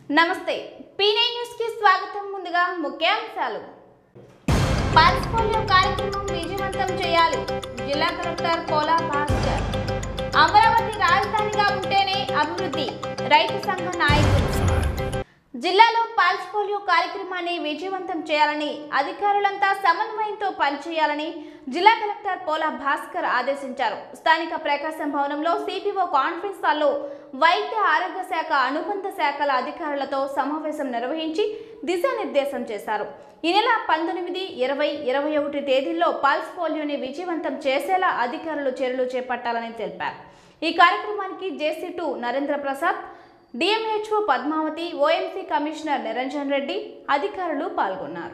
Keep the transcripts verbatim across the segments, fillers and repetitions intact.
నమస్తే P nine news కి స్వాగతం. ముందుగా ముఖ్యాంశాలు. పల్స్ పోలియో కార్యక్రమం విజయవంతం చేయాలి. జిల్లా కలెక్టర్ పోలా భాస్కర్. అమరావతి రాజధానిగా ఉంటేనే అభివృద్ధి. రైతు సంఘ నాయకులు. జిల్లాలో పల్స్ పోలియో కార్యక్రమాన్ని విజయవంతం చేయాలని అధికారులంతా సమన్వయంతో పనిచేయాలని జిల్లా కలెక్టర్ పోలా భాస్కర్ ఆదేశించారు. స్థానిక ప్రకాశం భవనంలో సిపిఓ కాన్ఫరెన్స్ హాల్లో వైద్య ఆరోగ్య శాఖ అనుబంధ శాఖల అధికారులతో సమావేశం నిర్వహించి దిశానిర్దేశం చేశారు. ఈ నెల పంతొమ్మిది ఇరవై ఇరవై ఒకటి తేదీల్లో పల్స్ పోలియోని విజయవంతం చేసేలా అధికారులు చర్యలు చేపట్టాలని తెలిపారు. ఈ కార్యక్రమానికి JC two Narendra Prasad, DMHO Padmavathi, OMC commissioner Niranjan Reddy అధికారులు పాల్గొన్నారు.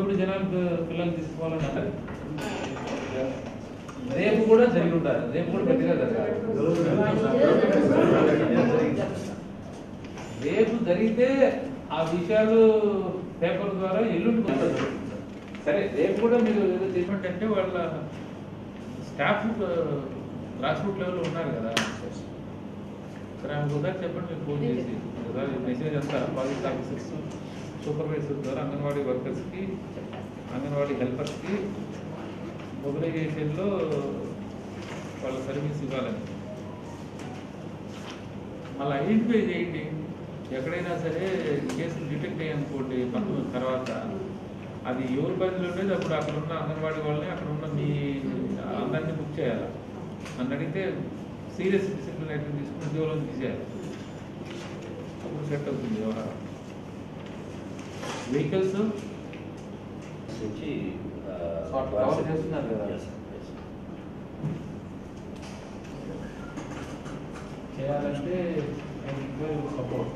రేపు కూడా జరిగి ఉంటారు. రేపు కూడా గట్టిగా జరగాలి. రేపు జరిగితే ఆ విషయాలు పేపర్ ద్వారా ఎల్లుండి సరే. రేపు కూడా మీరు ఏదో ట్రీట్మెంట్ అంటే వాళ్ళ స్టాఫ్ గ్రాస్ రూట్ లెవెల్లో ఉన్నారు కదా. సరే ఆమె ఒకసారి చెప్పండి, మీరు ఫోన్ చేసి ఒకసారి మెసేజ్ అంతా ప్రాజెక్ట్ ఆఫీసర్స్, సూపర్వైజర్ ద్వారా అంగన్వాడీ వర్కర్స్కి, అంగన్వాడీ హెల్పర్స్కి మొబిలైజేషన్లో వాళ్ళ సర్వీస్ ఇవ్వాలని మళ్ళీ ఐడెంటిఫై చేయండి. ఎక్కడైనా సరే కేసులు డిటెక్ట్ అయ్యనుకోండి పంతొమ్మిది తర్వాత అది ఎవరి పరిధిలో ఉండేది అప్పుడు అక్కడ ఉన్న అంగన్వాడీ వాళ్ళని, అక్కడ ఉన్న మీ అందరినీ బుక్ చేయాలి. నన్ను అడిగితే సీరియస్ డిసిప్లిన్ అయితే తీసుకుని ఉద్యోగంలో తీసేయాలి. అప్పుడు సెట్ అవుతుంది వ్యవహారం. వెహికల్స్ కవర్ చేస్తున్నారు కదా, చేయాలంటే సపోర్ట్.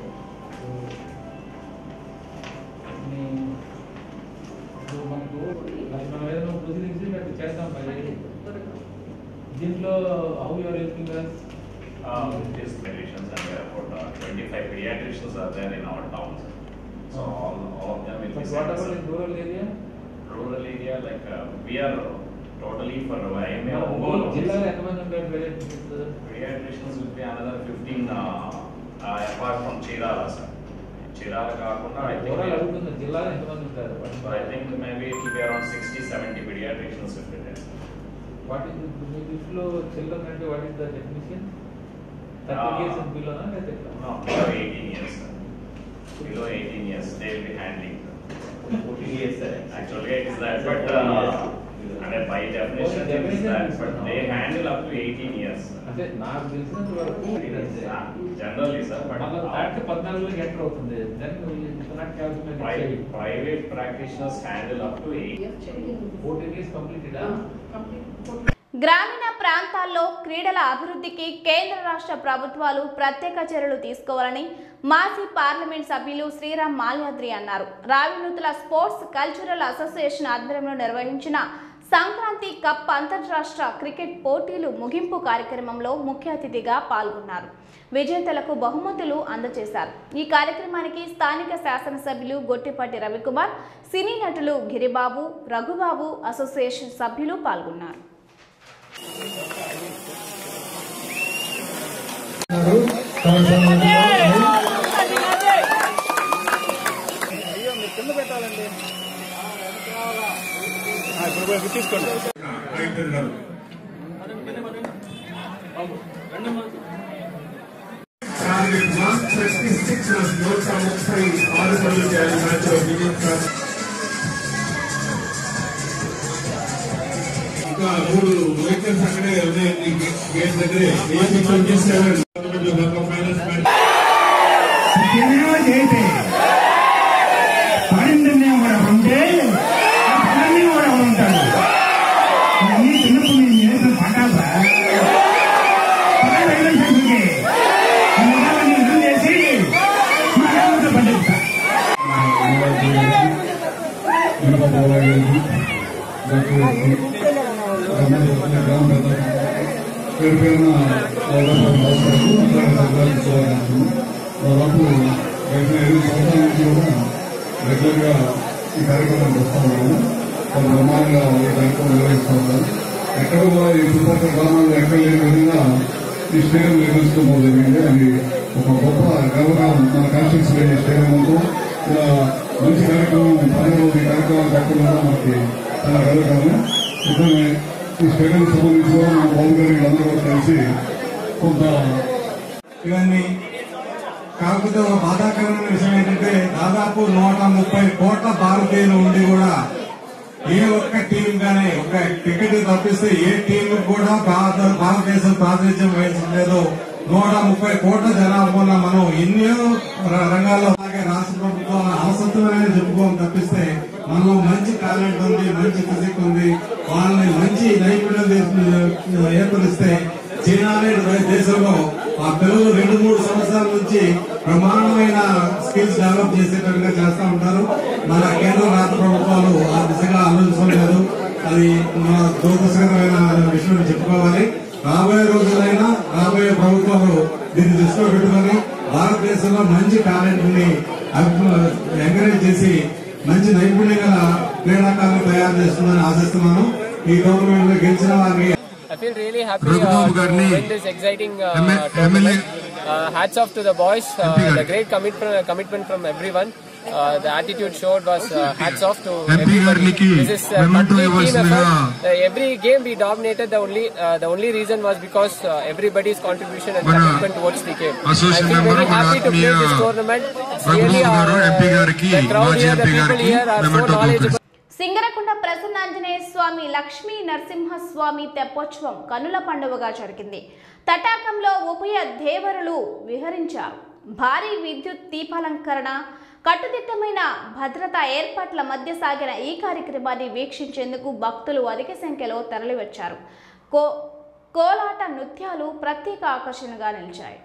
మనకు మనం ఏదైనా ప్రొసీడింగ్స్ మేము చేస్తాం. దీంట్లో how you're helping us? Um, these clinicians and there are about uh, twenty-five pediatricians are there in our town. So all, all of them will be. But what about in rural area? Rural area, like uh, we are totally for I M A. Jilla lo entamandi untaru pediatricians? Pediatricians will be another fifteen uh, uh, apart from Chirala, sir. Chirala kaakunda I think. Rural adugutunda jilla lo entamandi untaru? So I think maybe it will be around sixty seventy pediatricians will be there. What is the below children and what is the definition? thirty years and below, na? No, below eighteen years, sir. Below eighteen years, they will be handling. fourteen years, sir. Actually, it is that, but uh, and by definition, it is that, but they handle up to eighteen years. అంటే నాకు తెలిసినంత వరకు Generally, sir, but దాంట్లో పద్నాలుగులో enter అవుతుంది. Then private practitioners handle up to eight. fourteen years completed. గ్రామీణ ప్రాంతాల్లో క్రీడల అభివృద్ధికి కేంద్ర రాష్ట్ర ప్రభుత్వాలు ప్రత్యేక చర్యలు తీసుకోవాలని మాజీ పార్లమెంట్ సభ్యులు శ్రీరామ్ మాల్యాద్రి అన్నారు. రావినూతుల స్పోర్ట్స్ కల్చరల్ అసోసియేషన్ ఆధ్వర్యంలో నిర్వహించిన సంక్రాంతి కప్ అంతర్రాష్ట్ర క్రికెట్ పోటీలు ముగింపు కార్యక్రమంలో ముఖ్య అతిథిగా పాల్గొన్నారు. విజేతలకు బహుమతులు అందజేశారు. ఈ కార్యక్రమానికి స్థానిక శాసనసభ్యులు గొట్టిపాటి రవికుమార్, సినీ నటులు గిరిబాబు, రఘుబాబు, అసోసియేషన్ సభ్యులు పాల్గొన్నారు. తీసుకోండి. ఇంకా మూడు వెహికల్స్ అక్కడే గేట్ దగ్గరే ట్వంటీ సెవెన్ పడిందనే కూడా ఉంటే పడాన్ని కూడా ఉంటాడు. అన్ని చిన్నప్పుడు నేను చేసిన పడాలా చేసి మా పండిస్తా పేరుపైన దాదాపు డెబ్బై ఐదు సంవత్సరాల నుంచి కూడా రెగ్యులర్గా ఈ కార్యక్రమం చేస్తా ఉన్నాము. చాలా బ్రహ్మాండంగా ఈ కార్యక్రమం నిర్వహిస్తూ ఉన్నాము. ఎక్కడ కూడా ఈ చుట్టుపక్కల గ్రామాల్లో ఎక్కడ లేని విధంగా ఈ స్టేడియం నిర్మించుకోవడం జరిగింది. అది ఒక గొప్ప గర్వగా మన కాన్స్టిట్యూన్సీ స్టేడియం ఉందో ఇలా మంచి కార్యక్రమం పండుగ రోజు ఈ కార్యక్రమాలు కట్టడం మనకి చాలా గర్వకారణం. ఇద్దరు ఈ స్టేడియం సంబంధించి మన బాబు గారి అందరూ కూడా కలిసి కొంత ఇవన్నీ కాకపోతే ఒక బాధాకరమైన విషయం ఏంటంటే దాదాపు నూట ముప్పై కోట్ల భారతీయులు ఉండి కూడా ఏ ఒక్క టీం కానీ ఒక టికెట్ తప్పిస్తే ఏ టీం కూడా భారతదేశం ప్రాతినిధ్యం వహించలేదు. నూట ముప్పై కోట్ల జనాభా ఉన్న మనం ఎన్నో రంగాల్లో అలాగే రాష్ట్ర ప్రభుత్వం అవసరమైన చెప్పుకోవడం తప్పిస్తే మనలో మంచి టాలెంట్ ఉంది, మంచి ఫిజిక్ ఉంది. వాళ్ళని మంచి నైపుణ్యం ఏర్పరిస్తే చైనా అనే దేశంలో ఆ పిల్లలు రెండు మూడు సంవత్సరాల నుంచి ప్రమాణమైన స్కిల్స్ డెవలప్ చేసేటట్టుగా చేస్తూ ఉంటారు. మన కేంద్ర రాష్ట్ర ప్రభుత్వాలు ఆ దిశగా ఆలోచించలేదు. అది మన దురదృష్టకరమైన విషయం చెప్పుకోవాలి. రాబోయే రోజులైనా రాబోయే ప్రభుత్వాలు దీన్ని దృష్టిలో పెట్టుకుని భారతదేశంలో మంచి టాలెంట్ ని ఎంకరేజ్ చేసి మంచి నైపుణ్యం గల క్రీడాకారులు తయారు చేస్తుందని ఆశిస్తున్నాను. ఈ టోర్నమెంట్ లో గెలిచిన వారిని I feel really happy uh, to win this exciting uh, tournament. Uh, hats off to the boys. Uh, the great commitment, commitment from everyone. Uh, the attitude showed was uh, hats off to everybody. This is uh, complete team effort. Uh, every game we dominated. The only uh, the only reason was because uh, everybody's contribution and commitment towards the game. I feel very happy to play this tournament. It's really our, uh, the crowd here, the people here are so knowledgeable. Singarakonda Prasannanjaneya స్వామి లక్ష్మీ నరసింహస్వామి తెప్పోత్సవం కన్నుల పండుగగా జరిగింది. తటాకంలో ఉభయ దేవరులు విహరించారు. భారీ విద్యుత్ దీపాలంకరణ, కట్టుదిట్టమైన భద్రతా ఏర్పాట్ల మధ్య సాగిన ఈ కార్యక్రమాన్ని వీక్షించేందుకు భక్తులు అధిక సంఖ్యలో తరలివచ్చారు. కో కోలాట నృత్యాలు ప్రత్యేక ఆకర్షణగా నిలిచాయి.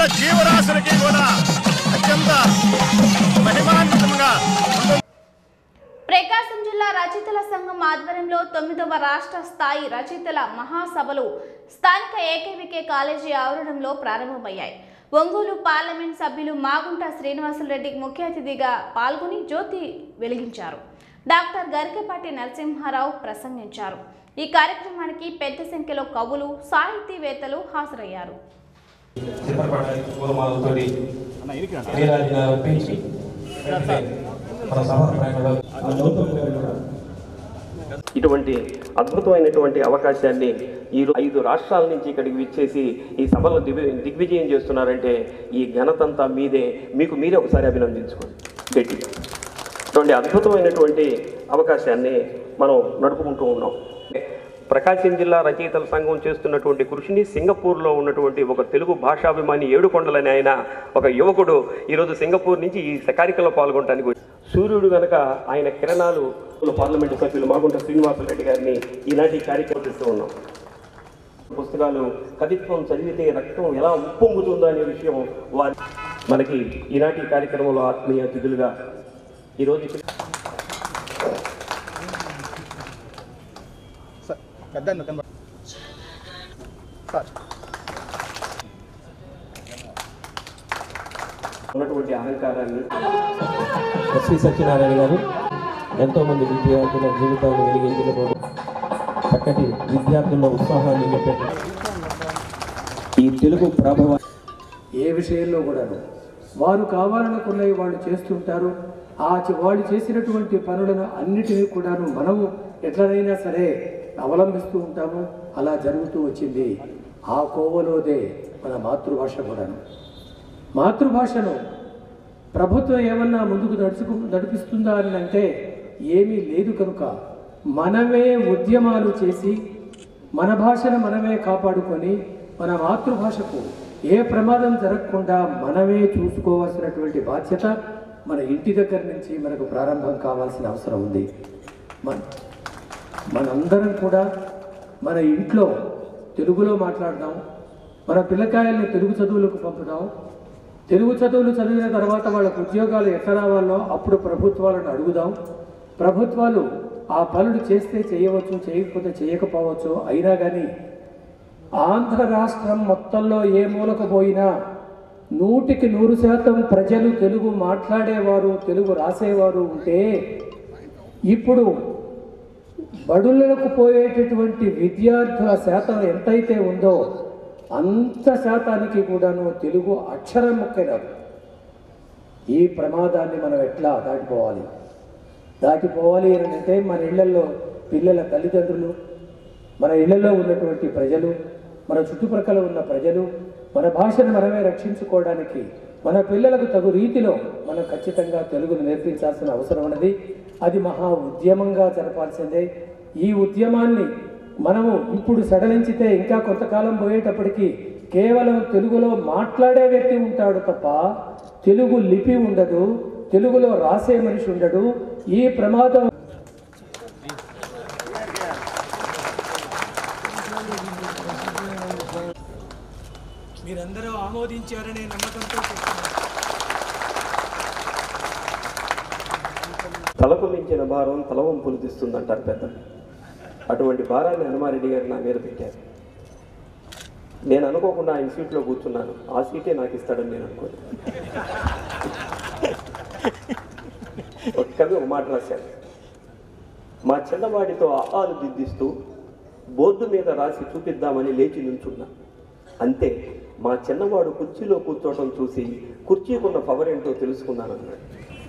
జీవరాశులకి కూడా అత్యంత మహిమాన్వితంగా. ప్రకాశం జిల్లా రచయితల సంఘం ఆధ్వర్యంలో తొమ్మిదవ రాష్ట్ర స్థాయి రచయితల మహాసభలు స్థానిక ఏకేవికే కాలేజీ ఆవరణంలో ప్రారంభమయ్యాయి. ఒంగోలు పార్లమెంట్ సభ్యులు మాగుంట శ్రీనివాసులరెడ్డి ముఖ్య అతిథిగా పాల్గొని జ్యోతి వెలిగించారు. డాక్టర్ గరికపాటి నరసింహారావు ప్రసంగించారు. ఈ కార్యక్రమానికి పెద్ద సంఖ్యలో కవులు, సాహితీవేత్తలు హాజరయ్యారు. ఇటువంటి అద్భుతమైనటువంటి అవకాశాన్ని ఈ ఐదు రాష్ట్రాల నుంచి ఇక్కడికి విచ్చేసి ఈ సభలో దిగ్విజయం చేస్తున్నారంటే ఈ ఘనతంతా మీదే. మీకు మీరే ఒకసారి అభినందించుకోండి గట్టి. ఇటువంటి అద్భుతమైనటువంటి అవకాశాన్ని మనం నడుపుకుంటూ ఉన్నాం. ప్రకాశం జిల్లా రచయితల సంఘం చేస్తున్నటువంటి కృషిని సింగపూర్లో ఉన్నటువంటి ఒక తెలుగు భాషాభిమాని ఏడుకొండలని ఆయన ఒక యువకుడు ఈరోజు సింగపూర్ నుంచి ఈ కార్యక్రమంలో పాల్గొనడానికి సూర్యుడు కనుక ఆయన కిరణాలు పార్లమెంటు సభ్యులు మాగుంట శ్రీనివాసులరెడ్డి గారిని ఈనాటి కార్యక్రమం చేస్తూ ఉన్నాం. పుస్తకాలు కవిత్వం చదివితే రక్తం ఎలా ఉప్పొంగుతుందో అనే విషయం వారి మనకి ఈనాటి కార్యక్రమంలో ఆత్మీయ అతిథులుగా ఈరోజు ఉన్నటువంటి అహంకారాన్ని ఎస్వి సత్యనారాయణ గారు ఎంతో మంది విద్యార్థుల జీవితాలను వెలిగించినటువంటి చక్కటి విద్యార్థుల్లో ఉత్సాహాన్ని నింపేట ఈ తెలుగు ప్రభావం ఏ విషయంలో కూడాను వారు కావాలనుకున్నవి వాళ్ళు చేస్తుంటారు. ఆ వాళ్ళు చేసినటువంటి పనులను అన్నిటినీ కూడాను మనము ఎట్లనైనా సరే అవలంబిస్తూ ఉంటాము. అలా జరుగుతూ వచ్చింది. ఆ కోవలోదే మన మాతృభాష కూడాను. మాతృభాషను ప్రభుత్వం ఏమన్నా ముందుకు నడుచుకు నడిపిస్తుందా అని అంటే ఏమీ లేదు. కనుక మనమే ఉద్యమాలు చేసి మన భాషను మనమే కాపాడుకొని మన మాతృభాషకు ఏ ప్రమాదం జరగకుండా మనమే చూసుకోవాల్సినటువంటి బాధ్యత మన ఇంటి దగ్గర నుంచి మనకు ప్రారంభం కావాల్సిన అవసరం ఉంది. మన మనందరం కూడా మన ఇంట్లో తెలుగులో మాట్లాడదాం. మన పిల్లకాయల్ని తెలుగు చదువులకు పంపుదాం. తెలుగు చదువులు చదివిన తర్వాత వాళ్ళకు ఉద్యోగాలు ఎట్లా రావాలో అప్పుడు ప్రభుత్వాలను అడుగుదాం. ప్రభుత్వాలు ఆ పనులు చేస్తే చేయవచ్చు, చేయకపోతే చేయకపోవచ్చు. అయినా కానీ ఆంధ్ర రాష్ట్రం మొత్తంలో ఏ మూలకు పోయినా నూటికి నూరు శాతం ప్రజలు తెలుగు మాట్లాడేవారు, తెలుగు రాసేవారు ఉంటే ఇప్పుడు బడులకు పోయేటటువంటి విద్యార్థుల శాతం ఎంతైతే ఉందో అంత శాతానికి కూడాను తెలుగు అక్షరం ముఖ్యరాదు. ఈ ప్రమాదాన్ని మనం ఎట్లా దాటిపోవాలి దాటిపోవాలి అని అంటే మన ఇళ్లలో పిల్లల తల్లిదండ్రులు, మన ఇళ్లలో ఉన్నటువంటి ప్రజలు, మన చుట్టుప్రక్కల ఉన్న ప్రజలు మన భాషను మనమే రక్షించుకోవడానికి మన పిల్లలకు తగు రీతిలో మనం ఖచ్చితంగా తెలుగును నేర్పించాల్సిన అవసరం ఉన్నది. అది మహా ఉద్యమంగా జరపాల్సిందే. ఈ ఉద్యమాన్ని మనము ఇప్పుడు సడలించితే ఇంకా కొంతకాలం పోయేటప్పటికి కేవలం తెలుగులో మాట్లాడే వ్యక్తి ఉంటాడు తప్ప తెలుగు లిపి ఉండదు, తెలుగులో రాసే మనిషి ఉండడు. ఈ ప్రమాదం మీరందరూ ఆమోదించారనే నమ్మకంతో తలకు మించిన భారం తలవంపులు తీస్తుందంటారు పెద్దలు. అటువంటి భారాన్ని హనుమారెడ్డి గారు నా మీద పెట్టారు. నేను అనుకోకుండా ఆయన సీట్లో కూర్చున్నాను. ఆ సీటే నాకు ఇస్తాడని నేను అనుకోను. ఒక కవి ఒక మాట రాశాడు. మా చిన్నవాడితో ఆహాలు దిద్దిస్తూ బోర్డు మీద రాసి చూపిద్దామని లేచి నిల్చున్నా. అంతే మా చిన్నవాడు కుర్చీలో కూర్చోవటం చూసి కుర్చీకున్న పవర్ ఏంటో తెలుసుకున్నాను అన్నాడు.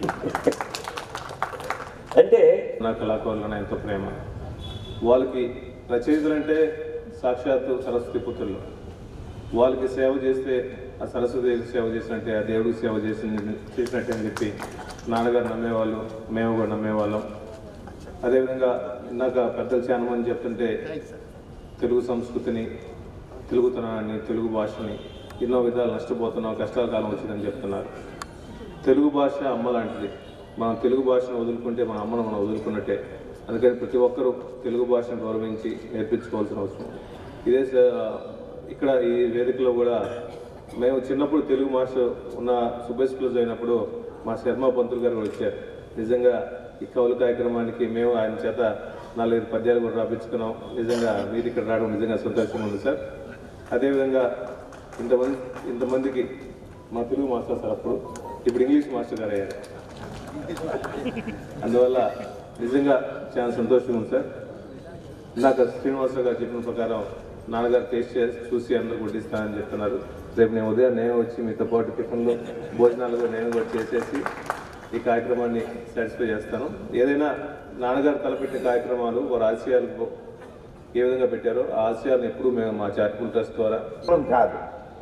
అంటే నా కళాకారులను ఎంతో ప్రేమ. వాళ్ళకి రచయితలు అంటే సాక్షాత్తు సరస్వతి పుత్రులు. వాళ్ళకి సేవ చేస్తే ఆ సరస్వతికి సేవ చేసినట్టే, ఆ దేవుడికి సేవ చేసి చేసినట్టే అని చెప్పి నాన్నగారు నమ్మేవాళ్ళు, మేము కూడా నమ్మేవాళ్ళం. అదేవిధంగా ఇందాక పెద్దలు చాలా మంది చెప్తుంటే తెలుగు సంస్కృతిని, తెలుగుతనాన్ని, తెలుగు భాషని ఎన్నో విధాలు నష్టపోతున్నాం, కష్టాల కాలం వచ్చిందని చెప్తున్నారు. తెలుగు భాష అమ్మ లాంటిది. మనం తెలుగు భాషను వదులుకుంటే మన అమ్మను మనం వదులుకున్నట్టే. అందుకని ప్రతి ఒక్కరూ తెలుగు భాషను గౌరవించి నేర్పించుకోవాల్సిన అవసరం. ఇదే ఇక్కడ ఈ వేదికలో కూడా మేము చిన్నప్పుడు తెలుగు మాస్టర్ ఉన్న సుబ్బేష్ క్లోజ్ అయినప్పుడు మా శర్మ పంతులు గారు కూడా వచ్చారు. నిజంగా ఈ కవుల కార్యక్రమానికి మేము ఆయన చేత నాలుగైదు పద్యాలు కూడా రాపించుకున్నాం. నిజంగా మీరు ఇక్కడ రావడం నిజంగా సంతోషంగా ఉంది సార్. అదేవిధంగా ఇంతమంది ఇంతమందికి మా తెలుగు మాస్టర్ సార్ అప్పుడు ఇప్పుడు ఇంగ్లీష్ మాస్టర్ గారు అయ్యారు. అందువల్ల నిజంగా చాలా సంతోషంగా ఉంది సార్. ఇందాక శ్రీనివాసరావు గారు చెప్పిన ప్రకారం నాన్నగారు టేస్ట్ చేసి చూసి అందరూ కొట్టిస్తానని చెప్తున్నారు. రేపు నేను ఉదయం నేను వచ్చి మీతో పాటు టిఫిన్లు భోజనాలు కూడా నేను కూడా చేసేసి ఈ కార్యక్రమాన్ని సాటిస్ఫై చేస్తాను. ఏదైనా నాన్నగారు తలపెట్టిన కార్యక్రమాలు వారి ఆశయాలు ఏ విధంగా పెట్టారో ఆ ఆశయాలను ఎప్పుడూ మేము మా చారిటబుల్ ట్రస్ట్ ద్వారా కాదు.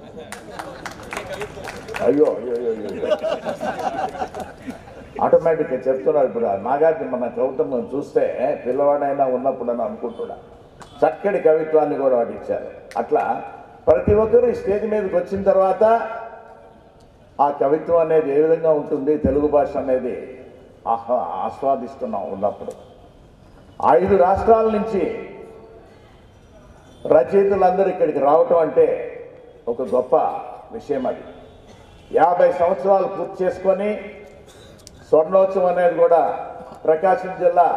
అయ్యో అయ్యో అయ్యో ఆటోమేటిక్గా చెప్తున్నారు. ఇప్పుడు నాగార్జున మన కవిత్వం చూస్తే పిల్లవాడైనా ఉన్నప్పుడు అని అనుకుంటున్నా చక్కటి కవిత్వాన్ని కూడా వాడు ఇచ్చారు. అట్లా ప్రతి ఒక్కరూ ఈ స్టేజ్ మీదకి వచ్చిన తర్వాత ఆ కవిత్వం అనేది ఏ విధంగా ఉంటుంది, తెలుగు భాష అనేది ఆహ్వా ఆస్వాదిస్తున్నాం ఉన్నప్పుడు. ఐదు రాష్ట్రాల నుంచి రచయితలందరూ ఇక్కడికి రావటం అంటే ఒక గొప్ప విషయం. అది యాభై సంవత్సరాలు పూర్తి చేసుకొని స్వర్ణోత్సవం అనేది కూడా ప్రకాశం జిల్లా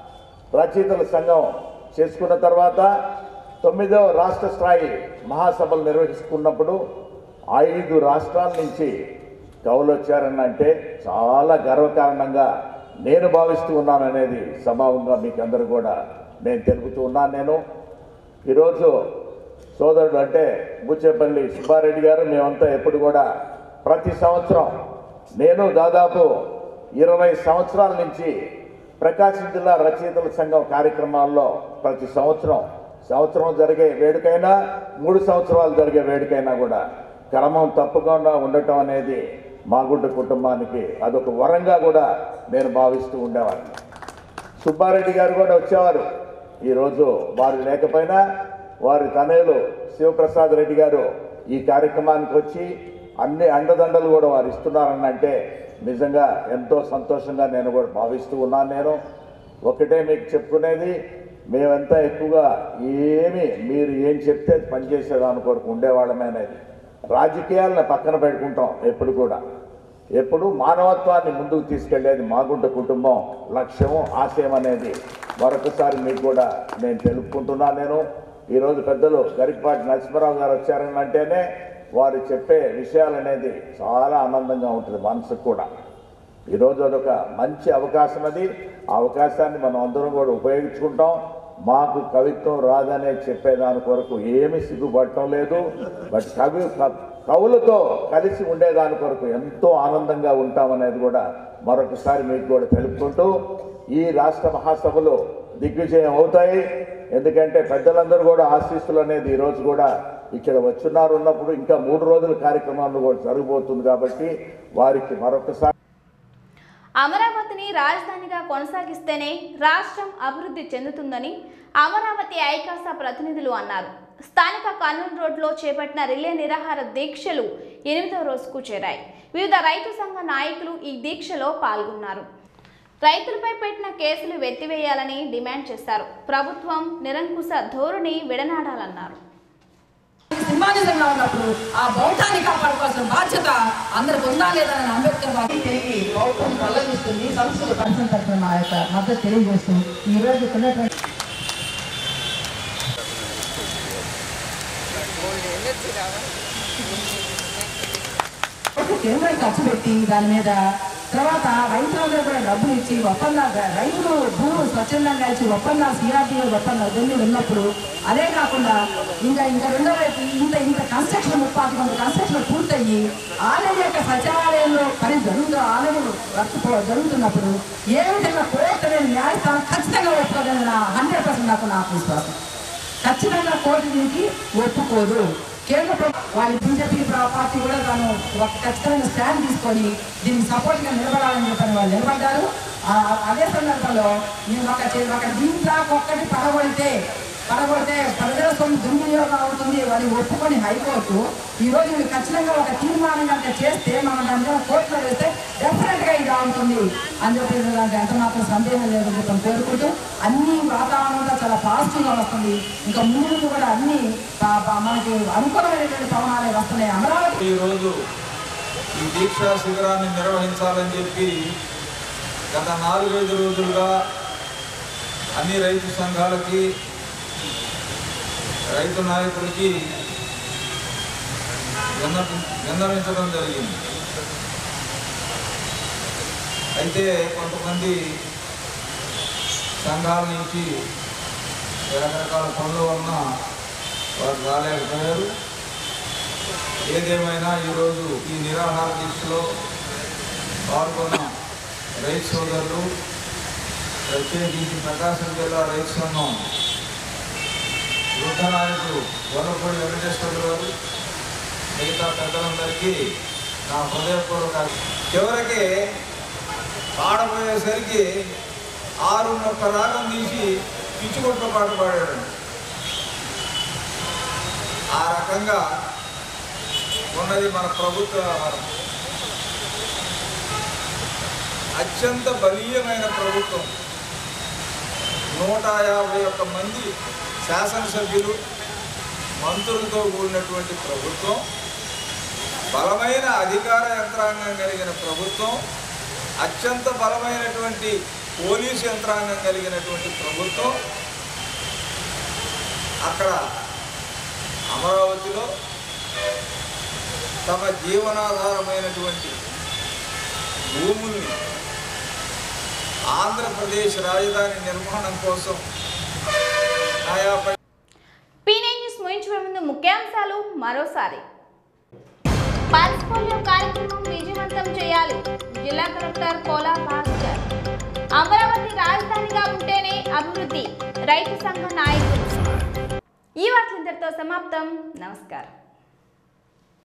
రచయితల సంఘం చేసుకున్న తర్వాత తొమ్మిదవ రాష్ట్ర స్థాయి మహాసభలు నిర్వహిస్తున్నప్పుడు ఐదు రాష్ట్రాల నుంచి కవులు వచ్చారని అంటే చాలా గర్వకారణంగా నేను భావిస్తూ ఉన్నాననేది సభావంగా మీకు అందరూ కూడా నేను తెలుపుతూ ఉన్నాను. నేను ఈరోజు సోదరుడు అంటే బుచ్చేపల్లి సుబ్బారెడ్డి గారు మేమంతా ఎప్పుడు కూడా ప్రతి సంవత్సరం నేను దాదాపు ఇరవై సంవత్సరాల నుంచి ప్రకాశం జిల్లా రచయితల సంఘం కార్యక్రమాల్లో ప్రతి సంవత్సరం సంవత్సరం జరిగే వేడుకైనా మూడు సంవత్సరాలు జరిగే వేడుకైనా కూడా క్రమం తప్పకుండా ఉండటం అనేది మాగుంట కుటుంబానికి అదొక వరంగా కూడా నేను భావిస్తూ ఉండేవాడిని. సుబ్బారెడ్డి గారు కూడా వచ్చేవారు. ఈరోజు వారు లేకపోయినా వారి తనయులు శివప్రసాద్ రెడ్డి గారు ఈ కార్యక్రమానికి వచ్చి అన్ని అండదండలు కూడా వారు ఇస్తున్నారని అంటే నిజంగా ఎంతో సంతోషంగా నేను కూడా భావిస్తూ ఉన్నాను. నేను ఒకటే మీకు చెప్పుకునేది, మేమంతా ఎక్కువగా ఏమి మీరు ఏం చెప్తే పనిచేసేదాని కొరకు ఉండేవాళ్ళమే అనేది. రాజకీయాలను పక్కన పెట్టుకుంటాం ఎప్పుడు కూడా. ఎప్పుడు మానవత్వాన్ని ముందుకు తీసుకెళ్లేది మాగుంట కుటుంబం లక్ష్యము ఆశయం అనేది మరొకసారి మీకు కూడా నేను తెలుపుకుంటున్నాను. నేను ఈరోజు పెద్దలు గరికపాటి నరసింహారావు గారు వచ్చారని అంటేనే వారు చెప్పే విషయాలు అనేది చాలా ఆనందంగా ఉంటుంది మనసుకు కూడా. ఈరోజు అదొక మంచి అవకాశం. అది ఆ అవకాశాన్ని మనం అందరం కూడా ఉపయోగించుకుంటాం. మాకు కవిత్వం రాదనే చెప్పేదాని కొరకు ఏమి సిగ్గుపడటం లేదు. బట్ కవి కవులతో కలిసి ఉండేదాని కొరకు ఎంతో ఆనందంగా ఉంటామనేది కూడా మరొకసారి మీకు కూడా తెలుపుకుంటూ ఈ రాష్ట్ర మహాసభలు దిగ్విజయం అవుతాయి. ఎందుకంటే పెద్దలందరూ కూడా ఆశీస్సులు అనేది ఈరోజు కూడా ఇక్కడ వచ్చున్నారు ఉన్నప్పుడు ఇంకా మూడు రోజుల కార్యక్రమాలు కూడా జరగబోతుంది కాబట్టి వారికి మరొకసారి అమరావతిని రాజధానిగా కొనసాగిస్తేనే రాష్ట్రం అభివృద్ధి చెందుతుందని అమరావతి ఐకాసా ప్రతినిధులు అన్నారు. స్థానిక కర్నూలు రోడ్లో చేపట్టిన రిలే నిరాహార దీక్షలు ఎనిమిదవ రోజుకు చేరాయి. వివిధ రైతు సంఘ నాయకులు ఈ దీక్షలో పాల్గొన్నారు. రైతులపై పెట్టిన కేసులు ఎత్తివేయాలని డిమాండ్ చేశారు. ప్రభుత్వం నిరంకుశ ధోరణి విడనాడాలన్నారు. సింహానిజంగా ఉన్నప్పుడు ఆ బౌద్ధాన్ని కాపాడుకోవాల్సిన బాధ్యత అందరికి ఉందా లేదా అని అంబేద్కర్ వారికి తిరిగి బౌద్ధం కళ్ళగిస్తుంది. సంస్కృత పరిశ్రమ తరఫున మా యొక్క మద్దతు తెలియజేస్తూ ఈ రోజు కేంద్రం ఖర్చు పెట్టి దాని మీద తర్వాత రైతులందరూ కూడా డబ్బులు ఇచ్చి ఒప్పందాలు రైతులు భూములు స్వచ్ఛందంగా ఇచ్చి ఒప్పందాలు సిఆర్టీఓ ఒప్పందాలు ఢిల్లీ ఉన్నప్పుడు అదే కాకుండా ఇంకా ఇంకా రెండో వైపు ఇంత ఇంత కన్స్ట్రక్షన్ ముప్పాతి కొంత కన్స్ట్రక్షన్ పూర్తయ్యి ఆలయం యొక్క సచివాలయంలో పని జరుగుతూ ఆలయం వర్క్ జరుగుతున్నప్పుడు ఏ విధంగా కోర్టు అనేది న్యాయస్థానం ఖచ్చితంగా ఒప్పుకోదని నా హండ్రెడ్ పర్సెంట్ నాకు నాకు విశ్వాసం. ఖచ్చితంగా కోర్టు దీనికి ఒప్పుకోదు. కేంద్ర ప్రభుత్వం వాళ్ళ బీజేపీ పార్టీ కూడా తాను ఒక ఖచ్చితమైన స్టాండ్ తీసుకొని దీనికి సపోర్ట్గా నిలబడాలని చెప్పని వాళ్ళు నిలబడ్డారు. అదే సందర్భంలో నేను ఒక ఒక దీంట్లో ఒక్కటి పడబడితే పడగొడితే ప్రజాస్వామ్య దుర్వినియోగం అవుతుంది అని ఒప్పుకొని హైకోర్టు ఈ రోజు వీళ్ళు ఖచ్చితంగా ఒక తీర్మానం కనుక చేస్తే మనం దాని మీద కోర్టులో వేస్తే డెఫినెట్ గా ఇది అవుతుంది అని చెప్పి దాంట్లో ఎంత మాత్రం సందేహం లేదని చెప్పి కోరుకుంటూ అన్ని వాతావరణంలో చాలా పాజిటివ్ గా వస్తుంది. ఇంకా ముందు ముందు కూడా అన్ని మనకి అనుకూలమైనటువంటి పవనాలే వస్తున్నాయి. అమరావతి ఈ రోజు ఈ దీక్షా శిబిరాన్ని నిర్వహించాలని చెప్పి గత నాలుగైదు రోజులుగా అన్ని రైతు సంఘాలకి రైతు నాయకులకి విన్నపి విన్నవించడం జరిగింది. అయితే కొంతమంది సంఘాల నుంచి రకరకాల పనుల వలన వారు రాలేకపోయారు. ఏదేమైనా ఈరోజు ఈ నిరాహార దీక్షలో పాల్గొన్న రైతు సోదరులు, ప్రత్యేకించి ప్రకాశం జిల్లా రైతు సంఘం వృద్ధ నాయకులు గొల్లపూడి వెంకటేశ్వర గారు, మిగతా పెద్దలందరికీ నా హృదయపూర్వక. చివరికి పాడబోయేసరికి ఆరున్నొక్క రాగం తీసి పిచ్చుకొట్ల పాట పాడాడు. ఆ రకంగా ఉన్నది మన ప్రభుత్వ వ్యవహారం. అత్యంత బలీయమైన ప్రభుత్వం. నూట యాభై ఒక్క మంది శాసనసభ్యులు, మంత్రులతో కూడినటువంటి ప్రభుత్వం, బలమైన అధికార యంత్రాంగం కలిగిన ప్రభుత్వం, అత్యంత బలమైనటువంటి పోలీసు యంత్రాంగం కలిగినటువంటి ప్రభుత్వం అక్కడ అమరావతిలో తమ జీవనాధారమైనటువంటి భూముల్ని ఆంధ్రప్రదేశ్ రాజధాని నిర్మాణం కోసం నాయాపై. పీనే న్యూస్ ముగించే ముందు ముఖ్యాంశాలు మరోసారి. పల్స్ పోలియో కార్యక్రమం విజయవంతం చేయాలి, జిల్లా కలెక్టర్ కోలా భాస్కర్. అమరావతి రాజధానిగా ఉంటేనే అభివృద్ధి, రైతు సంఘ నాయకులు. ఈ వార్తలు ఇంతటితో సమాప్తం. నమస్కారం.